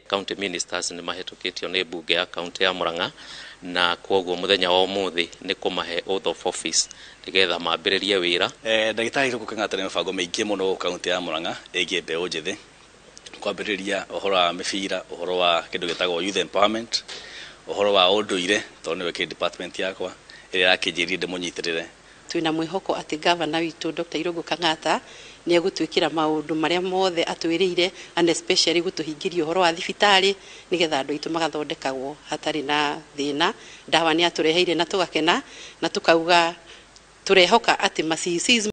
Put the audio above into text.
county ministers ni mahetũkĩtio nĩ bunge ya county ya Murang'a na kwoguo muthenya wa umuthi ni kumahe oath of office nigetha mambĩrĩrie wĩra. Ndagĩtarĩ Irũngũ Kang'ata nĩ mĩbango mĩingĩ mũno county ya Murang'a ĩgiĩ mbeũ njĩthĩ, kwambĩrĩria ũhoro wa mĩbira, ũhoro wa kĩndũ gĩtagwo youth empowerment, ũhoro wa ũndũire tondũ nĩwe kĩ department yakwa ĩrĩa yakĩnjĩrire ndĩmũnyitĩrĩre. Twina mwĩhoko atĩ governor witũ Dr. Irũngũ Kang'ata nĩ egũtwĩkĩra maũndũ marĩa mothe atwĩrĩire, and especially gũtũhingĩria ũhoro wa thibitarĩ nigetha andũ aitũ magathondekagwo hatarĩ na thĩna. Ndawa nĩ atũreheire na tũgakena na tũkauga tũrehoka atĩ macici